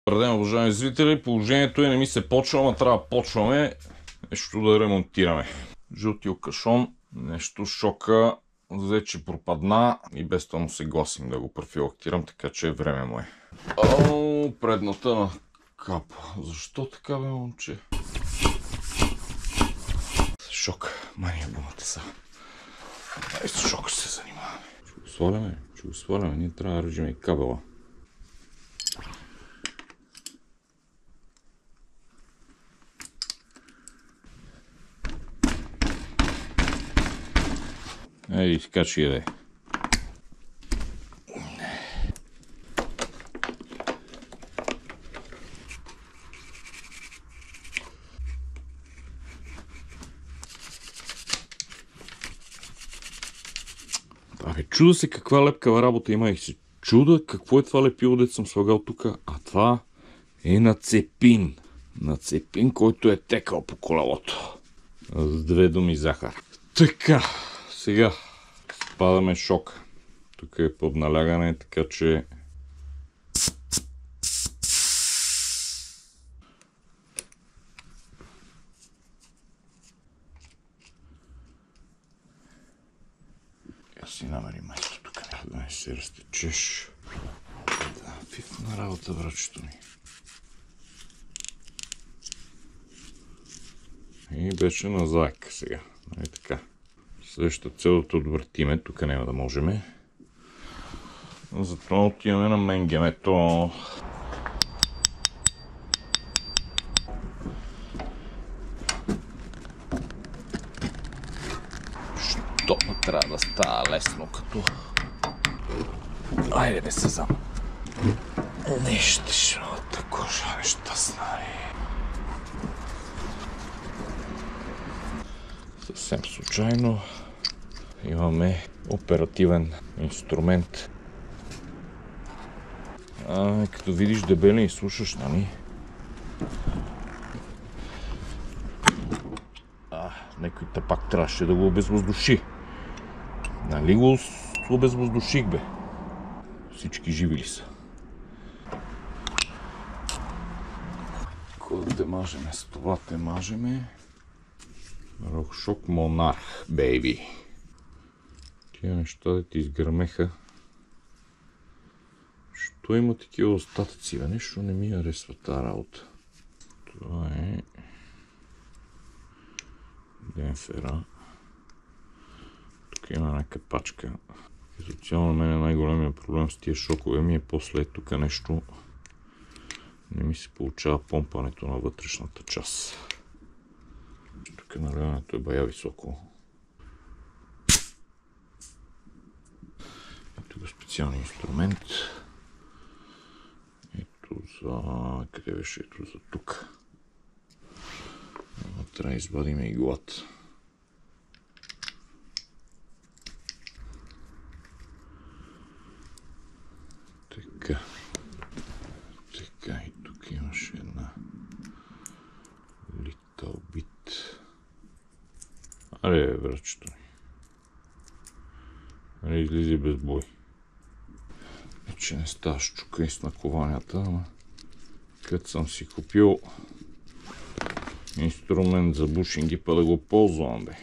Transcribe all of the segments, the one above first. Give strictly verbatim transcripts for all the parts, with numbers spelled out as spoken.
Добър ден, уважаеми зрители. Положението е, не ми се почва, ама трябва да почваме нещо да ремонтираме. Жълтия кашон, нещо шока, взе, че пропадна и без това му се гласим да го профилактирам, така че време му е. О, предната на капа. Защо така, бе, момче? Шок. Мания бумата са. Ай, с шока ще се занимаваме. Ще го сваляме, ще го сваляме. Ние трябва да режим и кабела. Ей, така че е. Абе, чуда се каква лепкава работа има и се чуда какво е това лепило, дето съм слагал тук. А това е нацепин. Нацепин, който е текал по колелото. С две думи захар. Така, сега спадаме шок. Тук е под налягане, така че я си намери место тук, да не се разтечеш. Да, фифна работа, брачето ми. И беше на заека сега. Нали така. Следващата цел да отвъртиме, тук няма да можем. Затова отиваме на менгемето. Що трябва да става лесно като... Айде бе, Сезам. Нещо шалата кожа, неща знаи. Съвсем случайно имаме оперативен инструмент. А, като видиш дебели и слушаш, нали? А, някой пак трябваше да го обезвъздуши. Нали го обезвъздуших, бе? Всички живи ли са? Кога да мажеме с това, те мажеме. Рокшок Монарх, бейби. Тия неща да ти изгърмеха. Що има такива остатъци, бе? Нещо не ми харесва тази работа. Това е... Денфера. Тук има една капачка. Като цяло на мен е най-големия проблем с тия шокове ми е после тук нещо. Не ми се получава помпането на вътрешната част. Тук налягането е бая високо. Тук е специален инструмент. Ето за... къде беше? Ето за тук. Трябва да извадим иглата. Така. Така и тук имаше една little bit. Аре, брачето ми. Не излизи без бой. Вече не ставаш чука и с накованията, ама като съм си купил инструмент за бушинги, па да го ползвам, бе.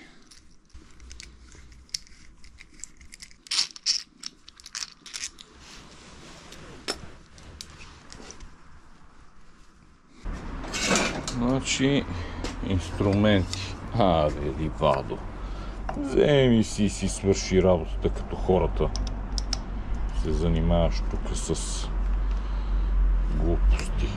Значи, инструменти. А, бе, ливадо. Вземи си и си свърши работата, като хората се занимаваш тук с глупости.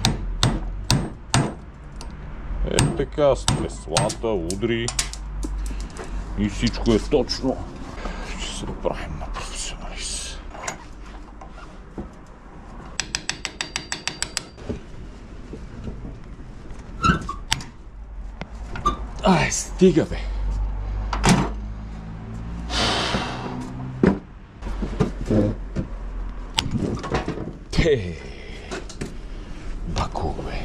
Е така, с креслата, удри и всичко е точно. Ще се правим на професионалист. Ай, стига, бе! Те, бакове.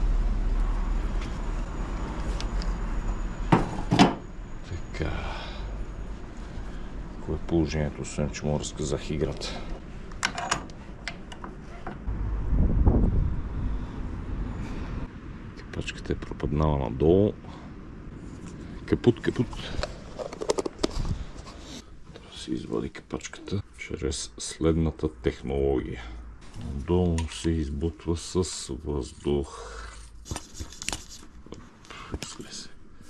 Така. Кое е положението, освен че му разказах играта. Капачката е пропаднала надолу. Капут, капут. Трябва да се извади капачката чрез следната технология. Надолу се избутва с въздух. Се.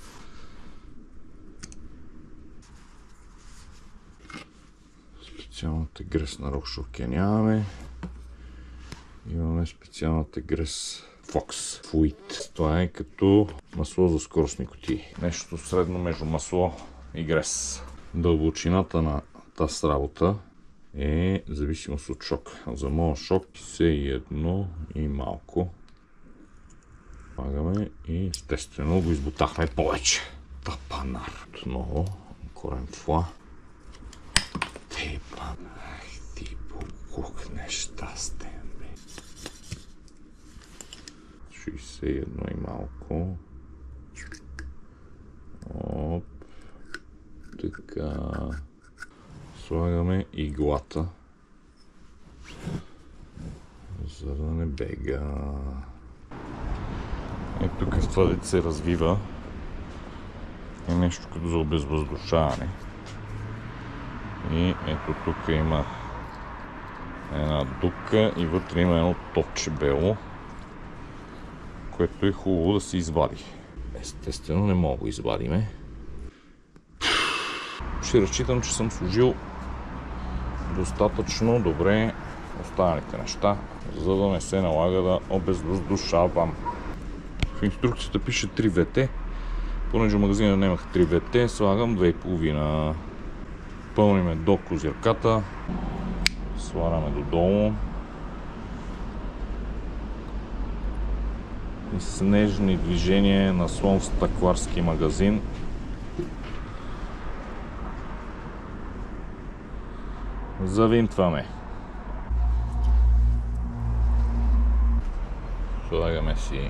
Специалната грес на Rockshock нямаме. Имаме специалната грес Fox Fluid. Това е като масло за скоростни кутии. Нещо средно между масло и грес. Дълбочината на тази работа е зависимост от шок. За моя шок се едно и малко. Слагаме и естествено го избутахме повече. Тапанар. Отново корен фла. Тепа. Ах ти богук нещастен. шейсет и едно и малко. Оп. Така. Слагаме иглата. За да не бега. Ето тук в това дете се развива. Е нещо като за обезвъздушаване. И ето тук има една дупка и вътре има едно топче бело, което е хубаво да се извади. Естествено не мога да го извадиме. Ще разчитам, че съм служил достатъчно добре останалите неща, за да не се налага да обезвъздушавам. В инструкцията пише три ви те. Понеже в магазина нямах три ви те, слагам две и половина. Пълниме до козирката. Сваляме додолу. И с нежни движения на слон в стъкларски магазин. Завинтваме. Слагаме си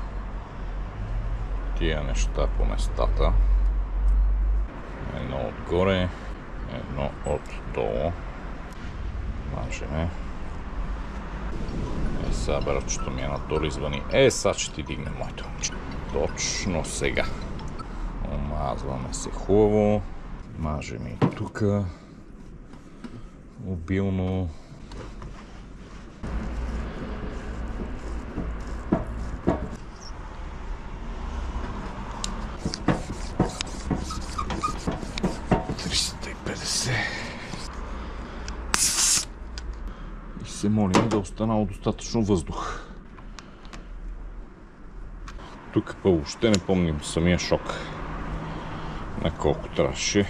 тия неща по местата. Едно отгоре, едно отдолу. Мажеме. Е, сега братчето ми е надолу извъни. Е, сега ще ти дигне моето момче. Точно сега. Омазваме се хубаво. Мажем и тука. Обилно. триста и петдесет. И се молим да останало достатъчно въздух. Тук въобще не помним самия шок. На колко трябваше.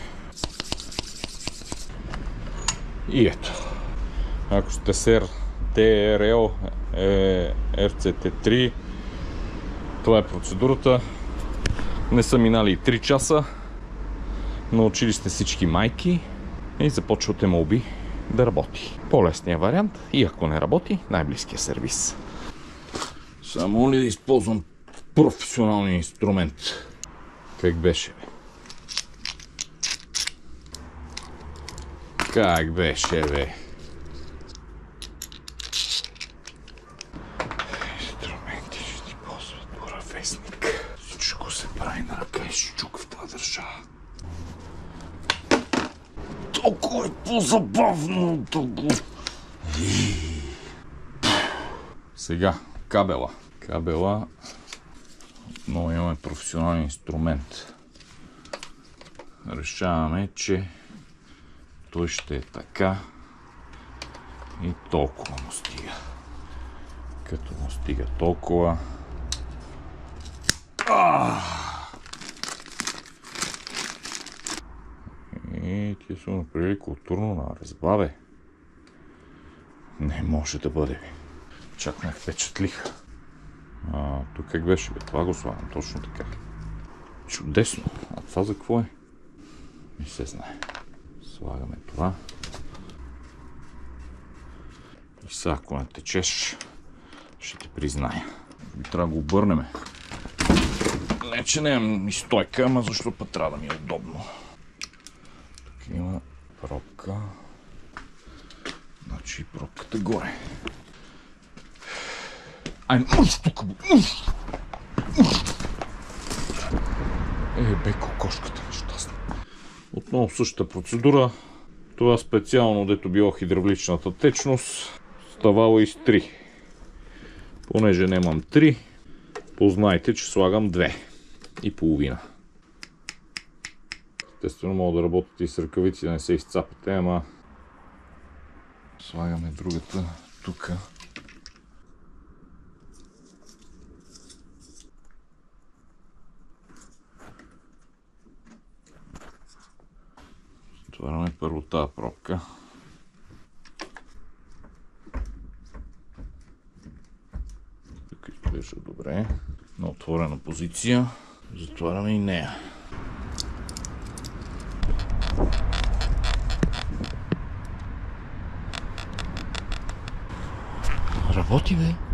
И ето. Ако сте сер Т Р Л Р Ц Т три, това е процедурата. Не са минали и три часа. Научили сте всички майки и започвате молби да работи. По-лесният вариант и ако не работи, най-близкия сервис. Само ли да използвам професионалния инструмент? Как беше, бе? Как беше, бе? Инструменти ще ти ползват буравестник. Всичко се прави на ръка и щук в тази държава. Толкова е по-забавно. Сега, кабела. Кабела. Отново имаме професионален инструмент. Решаваме, че той ще е така и толкова му стига. Като му стига толкова. И тия са направили културно на разбаве. Не може да бъде. Чак ме впечатлиха. А, тук как беше? Бе? Това го слагам. Точно така. Чудесно. А това за какво е? Не се знае. Слагаме това. И сега, ако не течеш, ще ти призная. Трябва да го обърнем. Не, че нямам и стойка, ама защо път трябва да ми е удобно. Тук има пробка. Значи пробката горе. Ай, уф, тук, уф! Е, бе, кокошката нещастна. Отново същата процедура. Това специално, дето било хидравличната течност, ставало и с три. Понеже нямам три, познайте, че слагам две и половина. Естествено, мога да работите и с ръкавици, да не се изцапате, ама слагаме другата тук. Отваряме първо тази пробка. Тук изглежда добре. На отворена позиция. Затваряме и нея. Работи, бе!